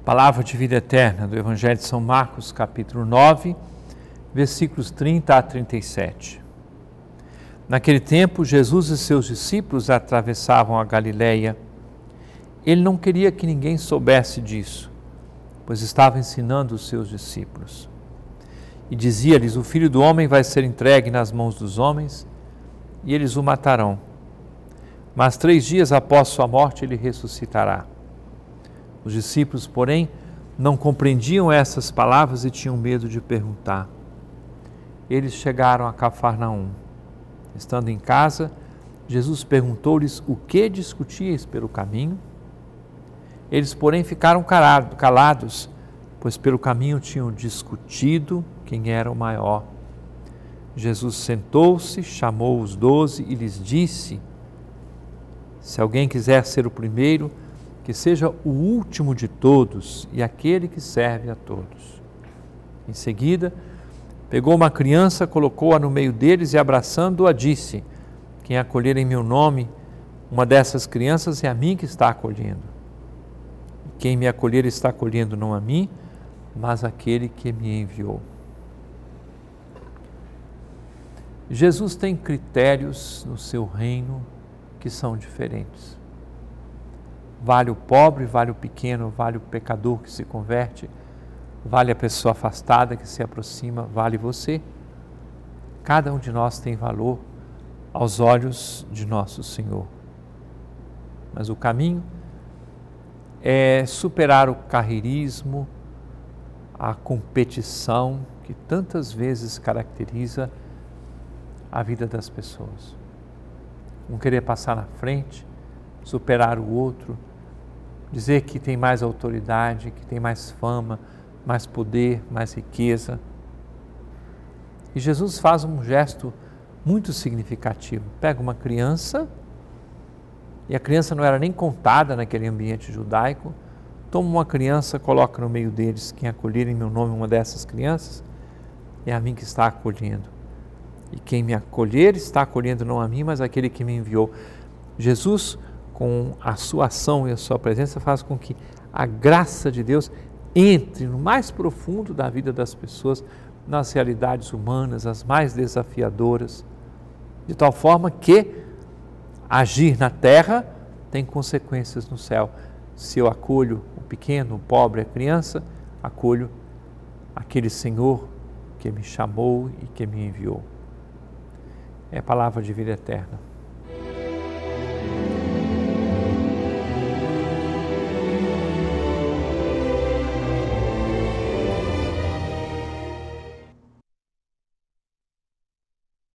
Palavra de vida eterna do Evangelho de São Marcos, capítulo 9, versículos 30 a 37. Naquele tempo, Jesus e seus discípulos atravessavam a Galileia. Ele não queria que ninguém soubesse disso, pois estava ensinando os seus discípulos. E dizia-lhes: o Filho do Homem vai ser entregue nas mãos dos homens, e eles o matarão. Mas 3 dias após sua morte, ele ressuscitará. Os discípulos, porém, não compreendiam essas palavras e tinham medo de perguntar. Eles chegaram a Cafarnaum. Estando em casa, Jesus perguntou-lhes o que discutíeis pelo caminho. Eles, porém, ficaram calados, pois pelo caminho tinham discutido quem era o maior. Jesus sentou-se, chamou os 12 e lhes disse: se alguém quiser ser o primeiro, que seja o último de todos e aquele que serve a todos. Em seguida, pegou uma criança, colocou-a no meio deles e, abraçando-a, disse: quem acolher em meu nome uma dessas crianças é a mim que está acolhendo. Quem me acolher está acolhendo não a mim, mas aquele que me enviou. Jesus tem critérios no seu reino que são diferentes. Vale o pobre, vale o pequeno, vale o pecador que se converte, vale a pessoa afastada que se aproxima, vale você. Cada um de nós tem valor aos olhos de nosso Senhor. Mas o caminho é superar o carreirismo, a competição que tantas vezes caracteriza a vida das pessoas. Um querer passar na frente, superar o outro, dizer que tem mais autoridade, que tem mais fama, mais poder, mais riqueza. E Jesus faz um gesto muito significativo. Pega uma criança, e a criança não era nem contada naquele ambiente judaico, toma uma criança, coloca no meio deles: quem acolher em meu nome uma dessas crianças, é a mim que está acolhendo. E quem me acolher está acolhendo não a mim, mas aquele que me enviou. Jesus, com a sua ação e a sua presença, faz com que a graça de Deus entre no mais profundo da vida das pessoas, nas realidades humanas, as mais desafiadoras, de tal forma que agir na terra tem consequências no céu. Se eu acolho o pequeno, o pobre, a criança, acolho aquele Senhor que me chamou e que me enviou. É a palavra de vida eterna.